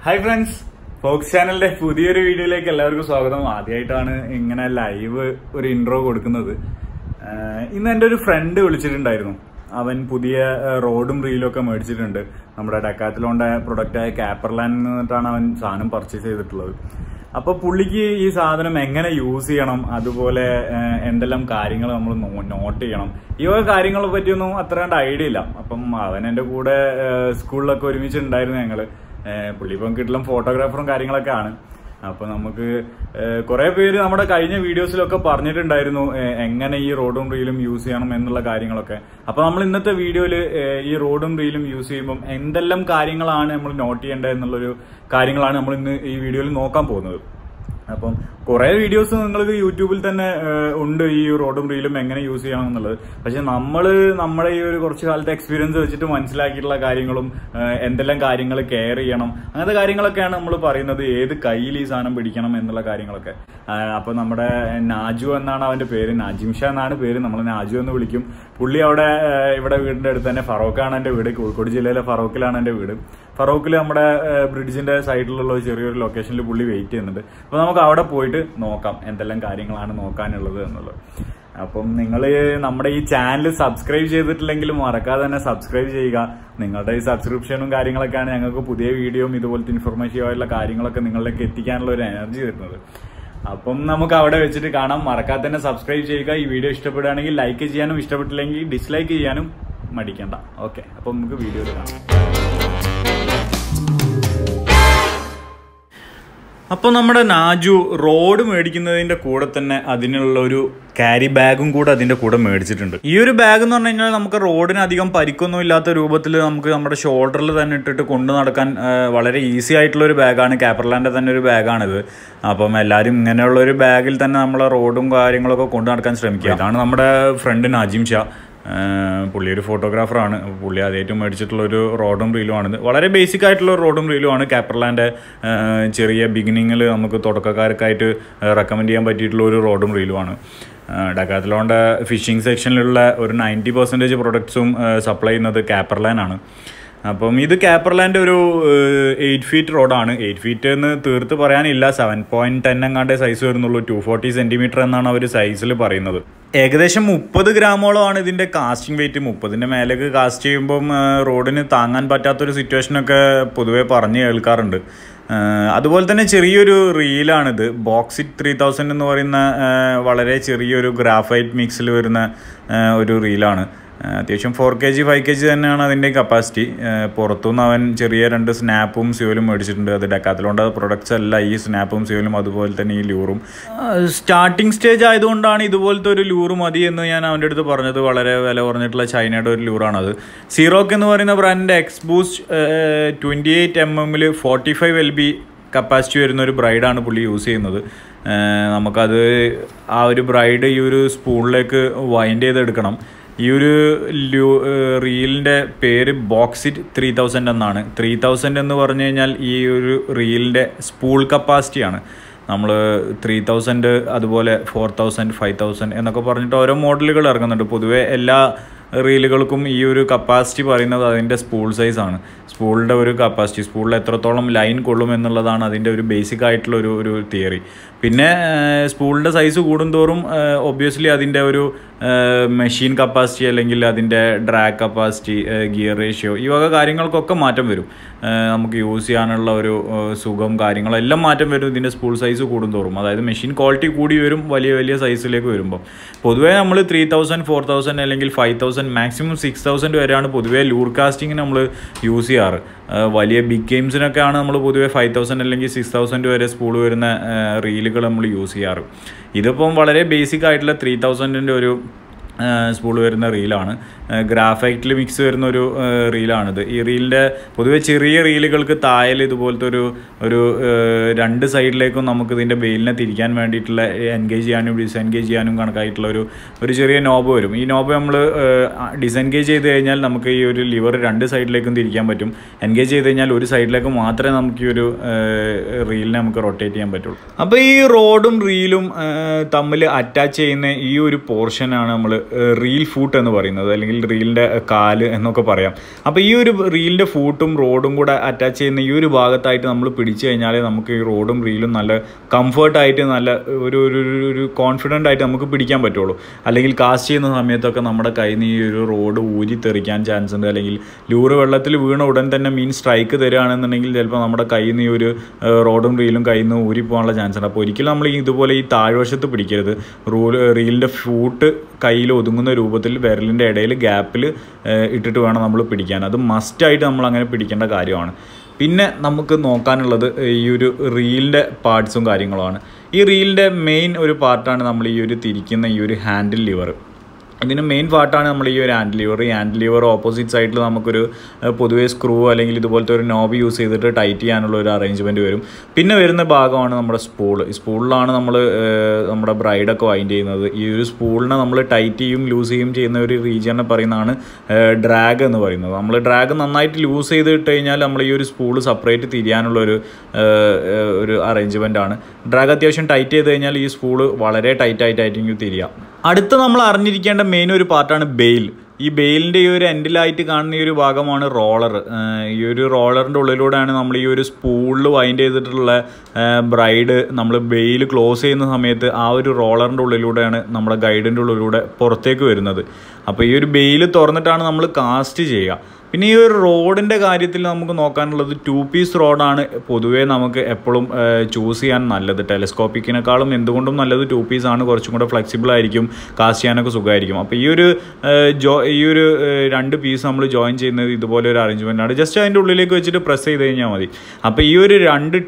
Hi friends, Fox ചാനലിന്റെ പുതിയൊരു വീഡിയോയിലേക്ക് എല്ലാവർക്കും സ്വാഗതം. ആദ്യമായിട്ടാണ് ഇങ്ങനെ ലൈവ് ഒരു ഇൻട്രോ കൊടുക്കുന്നത്. ഇന്ന് എൻ്റെ ഒരു ഫ്രണ്ട് വിളിച്ചിട്ടുണ്ടായിരുന്നു. അവൻ പുതിയ റോഡും റീലും ഒക്കെ മേടിച്ചിട്ടുണ്ട്. നമ്മുടെ ഡെക്കാത്തലോന്റെ പ്രൊഡക്റ്റായ കാപ്പർലാൻ എന്നിട്ടാണ് അവൻ സാധനം പർച്ചേസ് ചെയ്തിട്ടുള്ളത്. അപ്പൊ പുള്ളിക്ക് ഈ സാധനം എങ്ങനെ യൂസ് ചെയ്യണം, അതുപോലെ എന്തെല്ലാം കാര്യങ്ങൾ നമ്മൾ നോട്ട് ചെയ്യണം, ഈ വക കാര്യങ്ങളെ പറ്റിയൊന്നും അത്ര കണ്ട് ഐഡിയ ഇല്ല. അപ്പം അവൻ എൻ്റെ കൂടെ സ്കൂളിലൊക്കെ ഒരുമിച്ചുണ്ടായിരുന്നു ഞങ്ങള്. പുള്ളി ഇപ്പം കിട്ടലും ഫോട്ടോഗ്രാഫറും കാര്യങ്ങളൊക്കെ ആണ്. അപ്പൊ നമുക്ക് കുറെ പേര് നമ്മുടെ കഴിഞ്ഞ വീഡിയോസിലൊക്കെ പറഞ്ഞിട്ടുണ്ടായിരുന്നു എങ്ങനെ ഈ റോഡും റീലും യൂസ് ചെയ്യണം എന്നുള്ള കാര്യങ്ങളൊക്കെ. അപ്പൊ നമ്മൾ ഇന്നത്തെ വീഡിയോയില് ഈ റോഡും റീലും യൂസ് ചെയ്യുമ്പോൾ എന്തെല്ലാം കാര്യങ്ങളാണ് നമ്മൾ നോട്ട് ചെയ്യേണ്ടത് എന്നുള്ളൊരു കാര്യങ്ങളാണ് നമ്മൾ ഇന്ന് ഈ വീഡിയോയിൽ നോക്കാൻ പോകുന്നത്. അപ്പം കുറെ വീഡിയോസ് നിങ്ങൾക്ക് യൂട്യൂബിൽ തന്നെ ഉണ്ട് ഈ റോഡും റീലും എങ്ങനെ യൂസ് ചെയ്യണം എന്നുള്ളത്. പക്ഷെ നമ്മുടെ ഈ ഒരു കുറച്ച് കാലത്തെ എക്സ്പീരിയൻസ് വെച്ചിട്ട് മനസ്സിലാക്കിയിട്ടുള്ള കാര്യങ്ങളും എന്തെല്ലാം കാര്യങ്ങൾ കെയർ ചെയ്യണം, അങ്ങനത്തെ കാര്യങ്ങളൊക്കെയാണ് നമ്മൾ പറയുന്നത്. ഏത് കയ്യിൽ ഈ സാധനം പിടിക്കണം എന്നുള്ള കാര്യങ്ങളൊക്കെ. അപ്പൊ നമ്മുടെ നാജു എന്നാണ് അവന്റെ പേര്, നാജിം ഷാ എന്നാണ് പേര്. നമ്മൾ നാജു എന്ന് വിളിക്കും. പുള്ളി ഇവിടെ വീടിന്റെ അടുത്ത് തന്നെ ഫറോക്കാണ് എന്റെ വീട്. കോഴിക്കോട് ജില്ലയിലെ ഫറോക്കിലാണ് എന്റെ വീട്. ഫറോക്കിൽ നമ്മുടെ ബ്രിഡ്ജിന്റെ സൈഡിലുള്ള ഒരു ചെറിയൊരു ലൊക്കേഷനിൽ പുള്ളി വെയിറ്റ് ചെയ്യുന്നുണ്ട്. അപ്പൊ നമുക്ക് അവിടെ പോയിട്ട് നോക്കാം എന്തെല്ലാം കാര്യങ്ങളാണ് നോക്കാനുള്ളത് എന്നുള്ളത്. അപ്പം നിങ്ങൾ നമ്മുടെ ഈ ചാനൽ സബ്സ്ക്രൈബ് ചെയ്തിട്ടില്ലെങ്കിൽ മറക്കാതെ തന്നെ സബ്സ്ക്രൈബ് ചെയ്യുക. നിങ്ങളുടെ ഈ സബ്സ്ക്രിപ്ഷനും കാര്യങ്ങളൊക്കെയാണ് ഞങ്ങൾക്ക് പുതിയ വീഡിയോയും ഇതുപോലത്തെ ഇൻഫോർമേറ്റീവ് ആയിട്ടുള്ള കാര്യങ്ങളൊക്കെ നിങ്ങളിലേക്ക് എത്തിക്കാനുള്ള ഒരു എനർജി തരുന്നത്. അപ്പം നമുക്ക് അവിടെ വെച്ചിട്ട് കാണാം. മറക്കാതെ തന്നെ സബ്സ്ക്രൈബ് ചെയ്യുക. ഈ വീഡിയോ ഇഷ്ടപ്പെടുകയാണെങ്കിൽ ലൈക്ക് ചെയ്യാനും ഇഷ്ടപ്പെട്ടില്ലെങ്കിൽ ഡിസ്ലൈക്ക് ചെയ്യാനും മടിക്കണ്ട. ഓക്കെ, അപ്പം നമുക്ക് വീഡിയോയിൽ കാണാം. അപ്പോൾ നമ്മുടെ നാജു റോഡ് മേടിക്കുന്നതിന്റെ കൂടെ തന്നെ അതിനുള്ള ഒരു ക്യാരി ബാഗും കൂടെ അതിന്റെ കൂടെ മേടിച്ചിട്ടുണ്ട്. ഈ ഒരു ബാഗ് എന്ന് പറഞ്ഞു കഴിഞ്ഞാൽ നമുക്ക് റോഡിന് അധികം പരിക്കൊന്നും ഇല്ലാത്ത രൂപത്തിൽ നമുക്ക് നമ്മുടെ ഷോൾഡറിൽ തന്നെ ഇട്ടിട്ട് കൊണ്ടു നടക്കാൻ വളരെ ഈസി ആയിട്ടുള്ള ഒരു ബാഗാണ്. കാപ്പർലാൻ്റെ തന്നെ ഒരു ബാഗാണിത്. അപ്പം എല്ലാവരും ഇങ്ങനെയുള്ള ഒരു ബാഗിൽ തന്നെ നമ്മളെ റോഡും കാര്യങ്ങളൊക്കെ കൊണ്ടു നടക്കാൻ ശ്രമിക്കുക. ഇതാണ് നമ്മുടെ ഫ്രണ്ട് നാജിം ഷാ. പുള്ളി ഒരു ഫോട്ടോഗ്രാഫറാണ്. പുള്ളി ആദ്യമായിട്ട് മേടിച്ചിട്ടുള്ള ഒരു റോഡും റീലുമാണിത്. വളരെ ബേസിക് ആയിട്ടുള്ള ഒരു റോഡും റീലുമാണ്. കാപ്പർലാൻ്റെ ചെറിയ ബിഗിനിങ്ങിൽ നമുക്ക് തുടക്കക്കാർക്കായിട്ട് റെക്കമെൻഡ് ചെയ്യാൻ പറ്റിയിട്ടുള്ള ഒരു റോഡും റീലുമാണ്. ഡെക്കാത്തലോൻ്റെ ഫിഷിംഗ് സെക്ഷനിലുള്ള ഒരു 90% പ്രൊഡക്ട്സും സപ്ലൈ ചെയ്യുന്നത് കാപ്പർലാൻ ആണ്. അപ്പം ഇത് കാപ്പർലാൻ്റെ ഒരു 8 ഫീറ്റ് റോഡാണ്. 8 ഫീറ്റ് എന്ന് തീർത്ത് പറയാനില്ല, 7.10 എങ്ങാണ്ടേ സൈസ് വരുന്നുള്ളൂ. 240 സെൻറ്റിമീറ്റർ എന്നാണ് അവർ സൈസിൽ പറയുന്നത്. ഏകദേശം 30 ഗ്രാമോളമാണ് ഇതിൻ്റെ കാസ്റ്റിംഗ് വെയിറ്റ്. 30ൻ്റെ മേലേക്ക് കാസ്റ്റ് ചെയ്യുമ്പം റോഡിന് താങ്ങാൻ പറ്റാത്തൊരു സിറ്റുവേഷനൊക്കെ പൊതുവെ പറഞ്ഞ് കേൾക്കാറുണ്ട്. അതുപോലെ തന്നെ ചെറിയൊരു റീലാണിത്. ബോക്സിറ്റ് 3000 എന്ന് പറയുന്ന വളരെ ചെറിയൊരു ഗ്രാഫൈറ്റ് മിക്സിൽ വരുന്ന ഒരു റീലാണ്. അത്യാവശ്യം 4kg 5kg തന്നെയാണ് അതിൻ്റെ കപ്പാസിറ്റി. പുറത്തുനിന്ന് അവൻ ചെറിയ 2 സ്നാപ്പും സ്യൂലും മേടിച്ചിട്ടുണ്ട്. അത് ഡെക്കാത്തലോൻ്റെ പ്രൊഡക്ട്സ് അല്ല ഈ സ്നാപ്പും സ്യൂലും, അതുപോലെ തന്നെ ഈ ലൂറും. സ്റ്റാർട്ടിങ് സ്റ്റേജ് ആയതുകൊണ്ടാണ് ഇതുപോലത്തെ ഒരു ലൂറ് മതി എന്ന് ഞാൻ അവൻ്റെ അടുത്ത് പറഞ്ഞത്. വളരെ വില കുറഞ്ഞിട്ടുള്ള ചൈനയുടെ ഒരു ലൂറാണത്. സീറോക്ക് എന്ന് പറയുന്ന ബ്രാൻഡിൻ്റെ എക്സ്ബൂസ്റ്റ് 28 mm 45 LB കപ്പാസിറ്റി വരുന്ന ഒരു ബ്രൈഡാണ് പുള്ളി യൂസ് ചെയ്യുന്നത്. നമുക്കത് ആ ഒരു ബ്രൈഡ് ഈ ഒരു സ്പൂണിലേക്ക് വൈൻഡ് ചെയ്തെടുക്കണം. ഈ ഒരു റീലിൻ്റെ പേര് ബോക്സിറ്റ് 3000 എന്നാണ്. 3000 എന്ന് പറഞ്ഞു കഴിഞ്ഞാൽ ഈ ഒരു റീലിൻ്റെ സ്പൂൾ കപ്പാസിറ്റിയാണ്. നമ്മൾ 3000 അതുപോലെ 4000 5000 എന്നൊക്കെ പറഞ്ഞിട്ട് ഓരോ മോഡലുകൾ ഇറങ്ങുന്നുണ്ട്. പൊതുവെ എല്ലാ റീലുകൾക്കും ഈ ഒരു കപ്പാസിറ്റി പറയുന്നത് അതിൻ്റെ സ്പൂൾ സൈസാണ്. സ്പൂളിൻ്റെ ഒരു കപ്പാസിറ്റി, സ്പൂളിൽ എത്രത്തോളം ലൈൻ കൊള്ളും എന്നുള്ളതാണ് അതിൻ്റെ ഒരു ബേസിക് ആയിട്ടുള്ള ഒരു തിയറി. പിന്നെ സ്പൂളിൻ്റെ സൈസ് കൂടുന്തോറും ഒബ്വിയസ്ലി അതിൻ്റെ ഒരു മെഷീൻ കപ്പാസിറ്റി അല്ലെങ്കിൽ അതിൻ്റെ ഡ്രാഗ് കപ്പാസിറ്റി, ഗിയർ റേഷ്യോ, ഈ വക കാര്യങ്ങൾക്കൊക്കെ മാറ്റം വരും. നമുക്ക് യൂസ് ചെയ്യാനുള്ള ഒരു സുഖം കാര്യങ്ങളെല്ലാം മാറ്റം വരും ഇതിൻ്റെ സ്പൂൾ സൈസ് കൂടുന്തോറും. അതായത് മെഷീൻ ക്വാളിറ്റി കൂടി വരും വലിയ വലിയ സൈസിലേക്ക് വരുമ്പോൾ. പൊതുവേ നമ്മൾ 3000 4000 അല്ലെങ്കിൽ 5000 മാക്സിമം 6000 വരെയാണ് പൊതുവേ ലൂർ കാസ്റ്റിങ്ങിന് നമ്മൾ യൂസ് ചെയ്യാറ്. വലിയ ബിഗ് ഗെയിംസിനൊക്കെയാണ് നമ്മൾ പൊതുവേ 5000 അല്ലെങ്കിൽ 6000 വരെ സ്പൂൾ വരുന്ന റീലുകൾ നമ്മൾ യൂസ് ചെയ്യാറ്. ഇതിപ്പം വളരെ ബേസിക് ആയിട്ടുള്ള 3000-ൻ്റെ ഒരു സ്പൂൾ വരുന്ന റീലാണ്. ഗ്രാഫൈറ്റിൽ മിക്സ് വരുന്ന ഒരു റീലാണിത്. ഈ റീലിൻ്റെ പൊതുവെ ചെറിയ റീലുകൾക്ക് താഴെ ഇതുപോലത്തെ ഒരു 2 സൈഡിലേക്കും നമുക്ക് ഇതിൻ്റെ ബെയിലിനെ തിരിക്കാൻ വേണ്ടിയിട്ടുള്ള എൻഗേജ് ചെയ്യാനും ഡിസെൻഗേജ് ചെയ്യാനും കണക്കായിട്ടുള്ള ഒരു ചെറിയ നോബ് വരും. ഈ നോബ് നമ്മൾ ഡിസെൻഗേജ് ചെയ്ത് കഴിഞ്ഞാൽ നമുക്ക് ഈ ഒരു ലിവർ 2 സൈഡിലേക്കും തിരിക്കാൻ പറ്റും. എൻഗേജ് ചെയ്ത് കഴിഞ്ഞാൽ ഒരു സൈഡിലേക്ക് മാത്രമേ നമുക്ക് ഈ ഒരു റീലിനെ നമുക്ക് റൊട്ടേറ്റ് ചെയ്യാൻ പറ്റുള്ളൂ. അപ്പോൾ ഈ റോഡും റീലും തമ്മിൽ അറ്റാച്ച് ചെയ്യുന്ന ഈ ഒരു പോർഷനാണ് നമ്മൾ റീൽ ഫൂട്ട് എന്ന് പറയുന്നത്, അല്ലെങ്കിൽ അല്ലെങ്കിൽ റീലിൻ്റെ കാല് എന്നൊക്കെ പറയാം. അപ്പോൾ ഈ ഒരു റീലിൻ്റെ ഫൂട്ടും റോഡും കൂടെ അറ്റാച്ച് ചെയ്യുന്ന ഈ ഒരു ഭാഗത്തായിട്ട് നമ്മൾ പിടിച്ചു കഴിഞ്ഞാൽ നമുക്ക് ഈ റോഡും റീലും നല്ല കംഫർട്ടായിട്ട് നല്ല ഒരു കോൺഫിഡൻ്റ് ആയിട്ട് നമുക്ക് പിടിക്കാൻ പറ്റുള്ളൂ. അല്ലെങ്കിൽ കാസ്റ്റ് ചെയ്യുന്ന സമയത്തൊക്കെ നമ്മുടെ കയ്യിൽ നിന്ന് ഈ ഒരു റോഡ് ഊരി തെറിക്കാൻ ചാൻസ് ഉണ്ട്. അല്ലെങ്കിൽ ലൂറ് വെള്ളത്തിൽ വീണ ഉടൻ തന്നെ മീൻ സ്ട്രൈക്ക് തരികയാണെന്നുണ്ടെങ്കിൽ ചിലപ്പോൾ നമ്മുടെ കയ്യിൽ നിന്ന് ഈ ഒരു റോഡും റീലും കയ്യിൽ നിന്ന് ഊരി പോകാനുള്ള ചാൻസ് ഉണ്ട്. അപ്പോൾ ഒരിക്കലും നമ്മൾ ഇതുപോലെ ഈ താഴ്വശത്ത് പിടിക്കരുത്. റീലിൻ്റെ ഫൂട്ട് കയ്യിൽ ഒതുങ്ങുന്ന രൂപത്തിൽ വിരലിൻ്റെ ഇടയിൽ ഗ്യാപ്പിൽ ഇട്ടിട്ട് വേണം നമ്മൾ പിടിക്കാൻ. അത് മസ്റ്റായിട്ട് നമ്മൾ അങ്ങനെ പിടിക്കേണ്ട കാര്യമാണ്. പിന്നെ നമുക്ക് നോക്കാനുള്ളത് ഈ ഒരു റീലിൻ്റെ പാർട്സും കാര്യങ്ങളുമാണ്. ഈ റീലിൻ്റെ മെയിൻ ഒരു പാർട്ടാണ് നമ്മൾ ഈ ഒരു തിരിക്കുന്ന ഈ ഒരു ഹാൻഡിൽ ലിവർ. ഇതിന് മെയിൻ പാർട്ടാണ് നമ്മൾ ഈ ഒരു ഹാൻഡിൽ ലിവർ ഓപ്പോസിറ്റ് സൈഡിൽ നമുക്കൊരു പൊതുവേ സ്ക്രൂ അല്ലെങ്കിൽ ഇതുപോലത്തെ ഒരു നോബ് യൂസ് ചെയ്തിട്ട് ടൈറ്റ് ചെയ്യാനുള്ള ഒരു അറേഞ്ച്മെൻറ്റ് വരും. പിന്നെ വരുന്ന ഭാഗമാണ് നമ്മുടെ സ്പൂളിലാണ് നമ്മൾ നമ്മുടെ ബ്രൈഡൊക്കെ വൈൻഡ് ചെയ്യുന്നത്. ഈ ഒരു സ്പൂളിനെ നമ്മൾ ടൈറ്റ് ചെയ്യും ലൂസ് ചെയ്യും ചെയ്യുന്ന ഒരു റീജിയനെ പറയുന്നതാണ് ഡ്രാഗ് എന്ന് പറയുന്നത്. നമ്മൾ ഡ്രാഗ് നന്നായിട്ട് ലൂസ് ചെയ്തിട്ട് കഴിഞ്ഞാൽ നമ്മൾ ഈ ഒരു സ്പൂൾ സെപ്പറേറ്റ് തിരിയാനുള്ള ഒരു അറേഞ്ച്മെൻ്റ് ആണ്. ഡ്രാഗ് അത്യാവശ്യം ടൈറ്റ് ചെയ്ത് കഴിഞ്ഞാൽ ഈ സ്പൂള് വളരെ ടൈറ്റായിട്ടായിരിക്കും തിരിയാം. അടുത്ത് നമ്മൾ അറിഞ്ഞിരിക്കേണ്ട മെയിൻ ഒരു പാർട്ടാണ് ബെയിൽ. ഈ ബെയിലിൻ്റെ ഈ ഒരു എൻഡിലായിട്ട് കാണുന്ന ഈ ഒരു ഭാഗമാണ് റോളർ. ഈ ഒരു റോളറിൻ്റെ ഉള്ളിലൂടെയാണ് നമ്മൾ ഈ ഒരു സ്പൂളിൽ വൈൻഡ് ചെയ്തിട്ടുള്ള ബ്രൈഡ് നമ്മൾ ബെയിൽ ക്ലോസ് ചെയ്യുന്ന സമയത്ത് ആ ഒരു റോളറിൻ്റെ ഉള്ളിലൂടെയാണ് നമ്മുടെ ഗൈഡിൻ്റെ ഉള്ളിലൂടെ പുറത്തേക്ക് വരുന്നത്. അപ്പോൾ ഈ ഒരു ബെയിൽ തുറന്നിട്ടാണ് നമ്മൾ കാസ്റ്റ് ചെയ്യുക. പിന്നെ ഈ ഒരു റോഡിൻ്റെ കാര്യത്തിൽ നമുക്ക് നോക്കാനുള്ളത് 2 പീസ് റോഡാണ് പൊതുവേ നമുക്ക് എപ്പോഴും ചൂസ് ചെയ്യാൻ നല്ലത്. ടെലസ്കോപ്പിക്കിനേക്കാളും എന്തുകൊണ്ടും നല്ലത് 2 പീസാണ്. കുറച്ചും കൂടെ ഫ്ലെക്സിബിൾ ആയിരിക്കും, കാസ്റ്റ് ചെയ്യാനൊക്കെ സുഖമായിരിക്കും. അപ്പോൾ ഈ ഒരു 2 പീസ് നമ്മൾ ജോയിൻ ചെയ്യുന്നത് ഇതുപോലെ ഒരു അറേഞ്ച്മെൻ്റ് ആണ്. ജസ്റ്റ് അതിൻ്റെ ഉള്ളിലേക്ക് വെച്ചിട്ട് പ്രസ് ചെയ്ത് കഴിഞ്ഞാൽ മതി. അപ്പോൾ ഈ ഒരു 2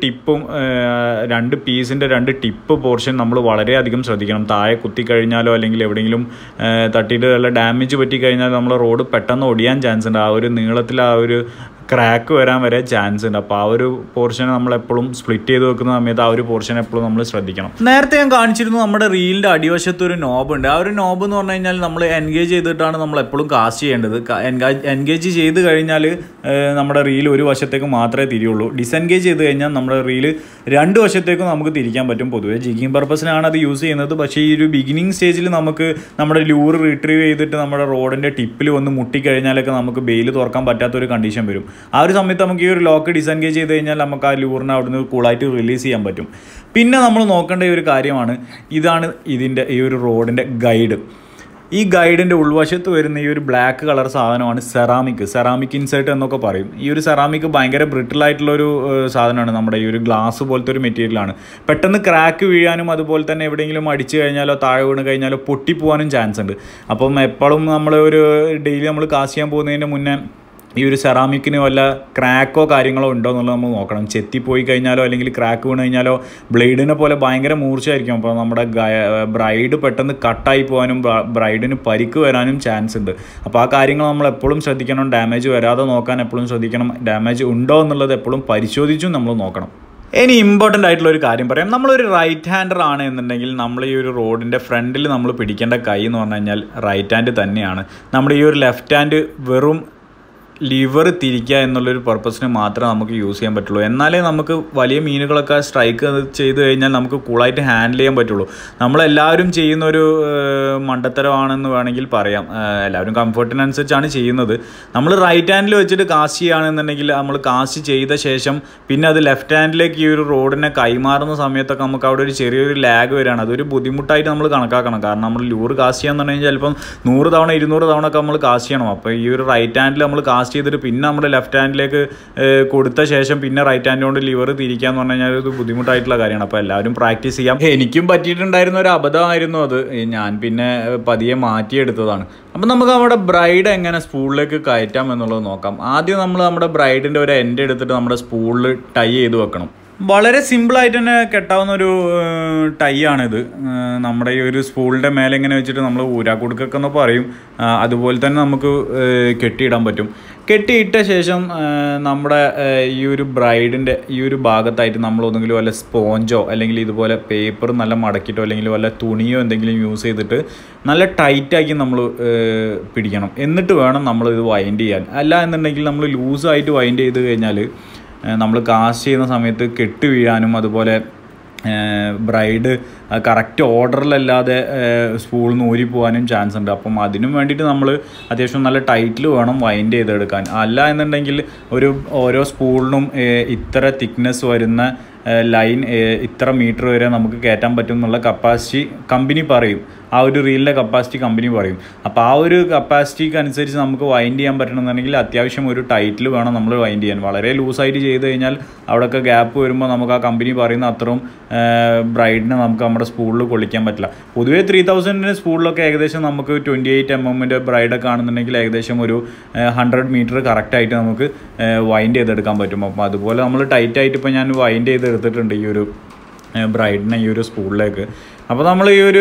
പീസിൻ്റെ 2 ടിപ്പ് പോർഷൻ നമ്മൾ വളരെയധികം ശ്രദ്ധിക്കണം. താഴെ കുത്തിക്കഴിഞ്ഞാലോ അല്ലെങ്കിൽ എവിടെയെങ്കിലും തട്ടിയിട്ട് വല്ല ഡാമേജ് പറ്റിക്കഴിഞ്ഞാൽ നമ്മുടെ റോഡ് പെട്ടെന്ന് ഒടിയാൻ ചാൻസ് ഉണ്ട്. ആ ഒരു നീളത്തിൽ ആ ഒരു ക്രാക്ക് വരാൻ വരെ ചാൻസ് ഉണ്ട്. അപ്പോൾ ആ ഒരു പോർഷൻ നമ്മളെപ്പോഴും സ്പ്ലിറ്റ് ചെയ്ത് വെക്കുന്ന സമയത്ത് ആ ഒരു പോർഷൻ എപ്പോഴും നമ്മൾ ശ്രദ്ധിക്കണം. നേരത്തെ ഞാൻ കാണിച്ചിരുന്നു നമ്മുടെ റീലിൻ്റെ അടിവശത്ത് ഒരു നോബ് ഉണ്ട്. ആ ഒരു നോബ് എന്ന് പറഞ്ഞു കഴിഞ്ഞാൽ നമ്മൾ എൻഗേജ് ചെയ്തിട്ടാണ് നമ്മൾ എപ്പോഴും കാസ്റ്റ് ചെയ്യേണ്ടത്. എൻഗേജ് ചെയ്ത് കഴിഞ്ഞാൽ നമ്മുടെ റീൽ ഒരു വശത്തേക്ക് മാത്രമേ തിരിയുള്ളൂ. ഡിസെൻഗേജ് ചെയ്ത് കഴിഞ്ഞാൽ നമ്മുടെ റീല് 2 വശത്തേക്കും നമുക്ക് തിരിക്കാൻ പറ്റും. പൊതുവെ ജിഗിങ് പർപ്പസിനാണ് അത് യൂസ് ചെയ്യുന്നത്. പക്ഷേ ഈ ഒരു ബിഗിനിങ് സ്റ്റേജിൽ നമുക്ക് നമ്മുടെ ലൂറ് റിട്രീവ് ചെയ്തിട്ട് നമ്മുടെ റോഡിൻ്റെ ടിപ്പിൽ വന്ന് മുട്ടിക്കഴിഞ്ഞാലൊക്കെ നമുക്ക് ബെയിൽ തുറക്കാൻ പറ്റാത്തൊരു കണ്ടീഷൻ വരും. ആ ഒരു സമയത്ത് നമുക്ക് ഈ ഒരു ലോക്ക് ഡിസെൻഗേജ് ചെയ്ത് കഴിഞ്ഞാൽ നമുക്ക് ആ ലൂറിനെ അവിടുന്ന് കൂളായിട്ട് റിലീസ് ചെയ്യാൻ പറ്റും. പിന്നെ നമ്മൾ നോക്കേണ്ട ഒരു കാര്യമാണ്, ഇതാണ് ഇതിൻ്റെ ഈ ഒരു റോഡിൻ്റെ ഗൈഡ്. ഈ ഗൈഡിൻ്റെ ഉൾവശത്ത് വരുന്ന ഈ ഒരു ബ്ലാക്ക് കളർ സാധനമാണ് സെറാമിക് ഇൻസേർട്ട് എന്നൊക്കെ പറയും. ഈ ഒരു സെറാമിക് ഭയങ്കര ബ്രിട്ടിലായിട്ടുള്ളൊരു സാധനമാണ്. നമ്മുടെ ഈ ഒരു ഗ്ലാസ് പോലത്തെ ഒരു മെറ്റീരിയലാണ്. പെട്ടെന്ന് ക്രാക്ക് വീഴാനും അതുപോലെ തന്നെ എവിടെയെങ്കിലും അടിച്ചു കഴിഞ്ഞാലോ താഴെ വീണ് കഴിഞ്ഞാലോ പൊട്ടിപ്പോവാനും ചാൻസ് ഉണ്ട്. അപ്പം എപ്പോഴും നമ്മൾ ഒരു ഡെയിലി നമ്മൾ കാസ്റ്റ് ചെയ്യാൻ പോകുന്നതിന് മുന്നേ ഈ ഒരു സെറാമിക്കിന് വല്ല ക്രാക്കോ കാര്യങ്ങളോ ഉണ്ടോ എന്നുള്ളത് നമ്മൾ നോക്കണം. ചെത്തിപ്പോയി കഴിഞ്ഞാലോ അല്ലെങ്കിൽ ക്രാക്ക് വീണ് കഴിഞ്ഞാലോ ബ്ലേഡിനെ പോലെ ഭയങ്കര മൂർച്ചയായിരിക്കും. അപ്പോൾ നമ്മുടെ ബ്രൈഡ് പെട്ടെന്ന് കട്ടായി പോകാനും ബ്രൈഡിന് പരിക്ക് വരാനും ചാൻസ് ഉണ്ട്. അപ്പോൾ ആ കാര്യങ്ങൾ നമ്മൾ എപ്പോഴും ശ്രദ്ധിക്കണം. ഡാമേജ് വരാതെ നോക്കാൻ എപ്പോഴും ശ്രദ്ധിക്കണം. ഡാമേജ് ഉണ്ടോ എന്നുള്ളത് എപ്പോഴും പരിശോധിച്ചും നമ്മൾ നോക്കണം. ഇനി ഇമ്പോർട്ടൻ്റ് ആയിട്ടുള്ള ഒരു കാര്യം പറയാം. നമ്മളൊരു റൈറ്റ് ഹാൻഡർ ആണ് എന്നുണ്ടെങ്കിൽ നമ്മൾ ഈ ഒരു റോഡിൻ്റെ ഫ്രണ്ടിൽ നമ്മൾ പിടിക്കേണ്ട കൈ എന്ന് പറഞ്ഞു കഴിഞ്ഞാൽ റൈറ്റ് ഹാൻഡ് തന്നെയാണ്. നമ്മുടെ ഈ ഒരു ലെഫ്റ്റ് ഹാൻഡ് വെറും ലിവർ തിരിക്കുക എന്നുള്ളൊരു പർപ്പസിന് മാത്രമേ നമുക്ക് യൂസ് ചെയ്യാൻ പറ്റുള്ളൂ. എന്നാലേ നമുക്ക് വലിയ മീനുകളൊക്കെ സ്ട്രൈക്ക് ചെയ്ത് കഴിഞ്ഞാൽ നമുക്ക് കൂളായിട്ട് ഹാൻഡിൽ ചെയ്യാൻ പറ്റുള്ളൂ. നമ്മളെല്ലാവരും ചെയ്യുന്നൊരു മണ്ടത്തരമാണെന്ന് വേണമെങ്കിൽ പറയാം. എല്ലാവരും കംഫർട്ടിനനുസരിച്ചാണ് ചെയ്യുന്നത്. നമ്മൾ റൈറ്റ് ഹാൻഡിൽ വെച്ചിട്ട് കാസ്റ്റ് ചെയ്യുകയാണെന്നുണ്ടെങ്കിൽ നമ്മൾ കാസ്റ്റ് ചെയ്ത ശേഷം പിന്നെ അത് ലെഫ്റ്റ് ഹാൻഡിലേക്ക് ഈ ഒരു റോഡിനെ കൈമാറുന്ന സമയത്തൊക്കെ നമുക്ക് അവിടെ ഒരു ചെറിയൊരു ലാഗ് വരികയാണ്. അതൊരു ബുദ്ധിമുട്ടായിട്ട് നമ്മൾ കണക്കാക്കണം. കാരണം നമ്മൾ ലൂറ് കാസ്റ്റ് ചെയ്യാന്ന് പറഞ്ഞു കഴിഞ്ഞാൽ ചിലപ്പം 100 തവണ 200 തവണ ഒക്കെ നമ്മൾ കാസ്റ്റ് ചെയ്യണം. അപ്പോൾ ഈ ഒരു റൈറ്റ് ഹാൻഡിൽ നമ്മൾ കാസ്റ്റ് ചെയ്തിട്ട് പിന്നെ നമ്മുടെ ലെഫ്റ്റ് ഹാൻഡിലേക്ക് കൊടുത്ത ശേഷം പിന്നെ റൈറ്റ് ഹാൻഡ് കൊണ്ട് ലിവർ തിരിക്കാന്ന് പറഞ്ഞു കഴിഞ്ഞാൽ ഒരു ബുദ്ധിമുട്ടായിട്ടുള്ള കാര്യമാണ്. അപ്പോൾ എല്ലാവരും പ്രാക്ടീസ് ചെയ്യാം. എനിക്കും പറ്റിയിട്ടുണ്ടായിരുന്ന ഒരു അബദ്ധമായിരുന്നു അത്. ഞാൻ പിന്നെ പതിയെ മാറ്റിയെടുത്തതാണ്. അപ്പം നമുക്ക് നമ്മുടെ ബ്രൈഡ് എങ്ങനെ സ്പൂളിലേക്ക് കയറ്റാം എന്നുള്ളത് നോക്കാം. ആദ്യം നമ്മൾ നമ്മുടെ ബ്രൈഡിൻ്റെ ഒരു എൻഡ് എടുത്തിട്ട് നമ്മുടെ സ്പൂളിൽ ടൈ ചെയ്ത് വെക്കണം. വളരെ സിമ്പിളായിട്ട് തന്നെ കെട്ടാവുന്ന ഒരു ടൈ ആണിത്. നമ്മുടെ ഈ ഒരു സ്പൂളിൻ്റെ മേലെ ഇങ്ങനെ വെച്ചിട്ട് നമ്മൾ ഊരാക്കുടുക്കൊക്കെ എന്ന് പറയും. അതുപോലെ തന്നെ നമുക്ക് കെട്ടിയിടാൻ പറ്റും. കെട്ടിയിട്ട ശേഷം നമ്മുടെ ഈ ഒരു ബ്രൈഡിൻ്റെ ഈ ഒരു ഭാഗത്തായിട്ട് നമ്മൾ ഒന്നെങ്കിലും വല്ല സ്പോഞ്ചോ അല്ലെങ്കിൽ ഇതുപോലെ പേപ്പർ നല്ല മടക്കിയിട്ടോ അല്ലെങ്കിൽ വല്ല തുണിയോ എന്തെങ്കിലും യൂസ് ചെയ്തിട്ട് നല്ല ടൈറ്റാക്കി നമ്മൾ പിടിക്കണം. എന്നിട്ട് വേണം നമ്മൾ ഇത് വൈൻഡ് ചെയ്യാൻ. അല്ല എന്നുണ്ടെങ്കിൽ നമ്മൾ ലൂസായിട്ട് വൈൻഡ് ചെയ്ത് കഴിഞ്ഞാൽ നമ്മൾ കാസ്റ്റ് ചെയ്യുന്ന സമയത്ത് കെട്ട് വീഴാനും അതുപോലെ ബ്രൈഡ് കറക്റ്റ് ഓർഡറിലല്ലാതെ സ്പൂളിൽ നിന്ന് ഊരി പോകാനും ചാൻസ് ഉണ്ട്. അപ്പം അതിനും വേണ്ടിയിട്ട് നമ്മൾ അത്യാവശ്യം നല്ല ടൈറ്റിൽ വേണം വൈൻഡ് ചെയ്തെടുക്കാൻ. അല്ല എന്നുണ്ടെങ്കിൽ ഓരോ സ്പൂളിനും ഇത്ര തിക്നെസ് വരുന്ന ലൈൻ ഇത്ര മീറ്റർ വരെ നമുക്ക് കയറ്റാൻ പറ്റും എന്നുള്ള കപ്പാസിറ്റി കമ്പനി പറയും. ആ ഒരു റീലിൻ്റെ കപ്പാസിറ്റി കമ്പനി പറയും. അപ്പോൾ ആ ഒരു കപ്പാസിറ്റിക്ക് അനുസരിച്ച് നമുക്ക് വൈൻഡ് ചെയ്യാൻ പറ്റണമെന്നുണ്ടെങ്കിൽ അത്യാവശ്യം ഒരു ടൈറ്റിൽ വേണം നമ്മൾ വൈൻഡ് ചെയ്യാൻ. വളരെ ലൂസായിട്ട് ചെയ്ത് കഴിഞ്ഞാൽ അവിടെയൊക്കെ ഗ്യാപ്പ് വരുമ്പോൾ നമുക്ക് ആ കമ്പനി പറയുന്ന അത്രയും ബ്രൈഡിനെ നമുക്ക് നമ്മുടെ സ്പൂളിൽ കൊള്ളിക്കാൻ പറ്റില്ല. പൊതുവേ 3000 സ്പൂളിലൊക്കെ ഏകദേശം നമുക്ക് 28 mm ബ്രൈഡൊക്കെ ആണെന്നുണ്ടെങ്കിൽ ഏകദേശം ഒരു 100 മീറ്റർ കറക്റ്റായിട്ട് നമുക്ക് വൈൻഡ് ചെയ്തെടുക്കാൻ പറ്റും. അപ്പോൾ അതുപോലെ നമ്മൾ ടൈറ്റായിട്ട് ഇപ്പോൾ ഞാൻ വൈൻഡ് ചെയ്തെടുത്തിട്ടുണ്ട് ഈ ഒരു ബ്രൈഡിനെ ഈ ഒരു സ്പൂളിലേക്ക്. അപ്പോൾ നമ്മൾ ഈ ഒരു